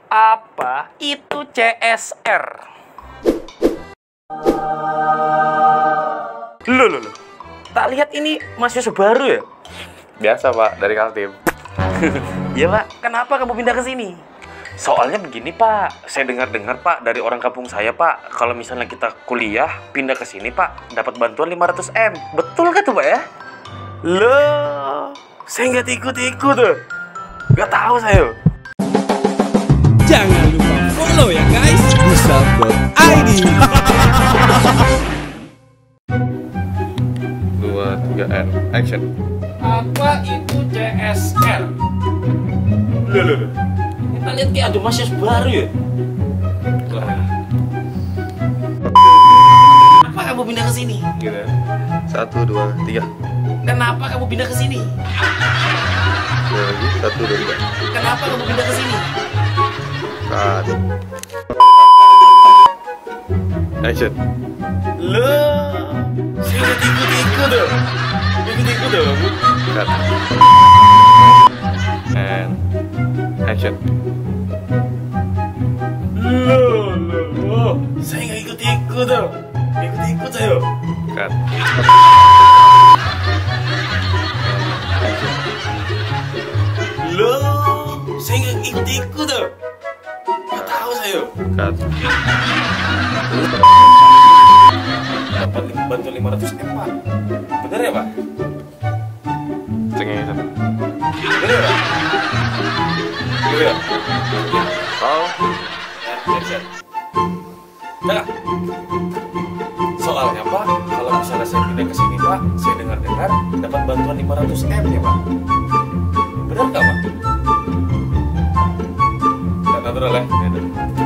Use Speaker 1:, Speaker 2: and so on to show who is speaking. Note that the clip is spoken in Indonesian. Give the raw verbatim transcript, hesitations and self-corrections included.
Speaker 1: Apa itu C S R? Loh, loh, loh. Tak lihat ini mahasiswa baru ya?
Speaker 2: Biasa Pak, dari Kaltim.
Speaker 1: Iya Pak, kenapa kamu pindah ke sini?
Speaker 2: Soalnya begini Pak, saya dengar-dengar Pak dari orang kampung saya Pak, kalau misalnya kita kuliah pindah ke sini Pak, dapat bantuan lima ratus M. Betul kan tuh Pak ya?
Speaker 1: Loh, saya nggak ikut-ikut tuh. Nggak tahu saya.
Speaker 3: Jangan lupa follow ya guys, Busal dot I D.
Speaker 2: Dua, tiga, N, action.
Speaker 1: Apa itu C S R? Loh, loh, loh. Kita lihat kayak ada mahasiswa baru ya? Wah. Kenapa kamu pindah ke sini?
Speaker 2: Gitu. Satu, dua, tiga.
Speaker 1: Kenapa kamu pindah ke sini?
Speaker 2: Dua lagi, satu, dua, tiga.
Speaker 1: Kenapa kamu pindah ke sini?
Speaker 2: Cut. Action.
Speaker 1: Loh, saya ikut-ikut tuh. Ikut-ikut tuh.
Speaker 2: Cut. And action.
Speaker 1: Loh, loh, loh. Saya nggak ikut-ikut tuh. Ikut-ikut saya.
Speaker 2: Cut.
Speaker 1: Loh, saya nggak ikut-ikut tuh. Nggak tahu saya.
Speaker 2: Cut.
Speaker 1: Dapat bantu lima ratus M Pak. Bener ya Pak?
Speaker 2: Cengeng itu.
Speaker 1: Bener ya Pak? Bener ya?
Speaker 2: Oh.
Speaker 1: Ya, siap. Nah, soalnya Pak, kalau misalnya saya pindah ke sini Pak, saya dengar-dengar dapat bantuan lima ratus M ya Pak. Benar nggak Pak?
Speaker 2: Nggak natural ya?